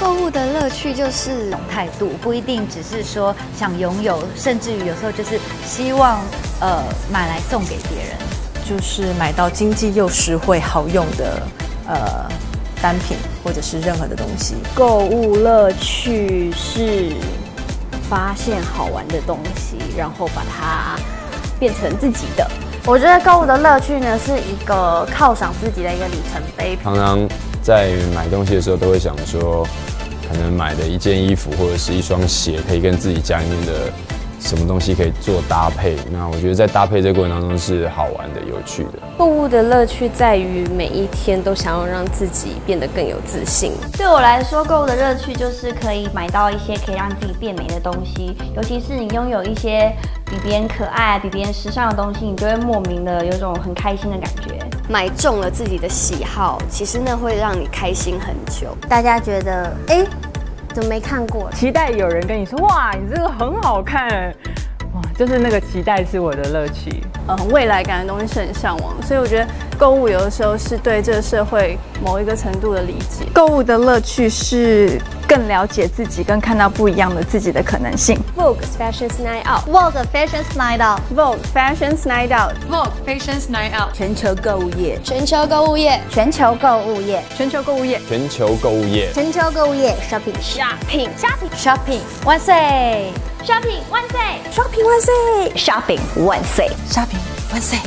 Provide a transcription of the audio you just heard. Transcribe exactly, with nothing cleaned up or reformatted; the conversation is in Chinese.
购物的乐趣就是种态度，不一定只是说想拥有，甚至于有时候就是希望呃买来送给别人， 就是买到经济又实惠、好用的呃单品或者是任何的东西。 购物乐趣是发现好玩的东西，然后把它变成自己的。 我觉得购物的乐趣呢，是一个犒赏自己的一个里程碑。 常常在买东西的时候，都会想说，可能买的一件衣服或者是一双鞋，可以跟自己家里面的什么东西可以做搭配。那我觉得在搭配这个过程当中是好玩的、有趣的。 购物的乐趣在于每一天都想要让自己变得更有自信。 对我来说，购物的乐趣就是可以买到一些可以让自己变美的东西，尤其是你拥有一些比别人可爱、比别人时尚的东西，你就会莫名的有种很开心的感觉。 买中了自己的喜好，其实那会让你开心很久。 大家觉得，哎，怎么没看过？ 期待有人跟你说，哇，你这个很好看，哇，就是那个期待是我的乐趣。 呃，未来感的东西是很向往，所以我觉得购物有的时候是对这个社会某一个程度的理解。 购物的乐趣是更了解自己，跟看到不一样的自己的可能性。 Vogue Fashion Night Out Vogue Fashion Night Out Vogue Fashion Night Out Vogue Fashion Night Out 全球购物夜， 全球购物夜， 全球购物夜， 全球购物夜， 全球购物夜， 全球购物夜 Shopping Shopping Shopping shopping 万岁 Shopping 万岁 shopping 万岁 ，shopping 万岁。 ，shopping 万岁。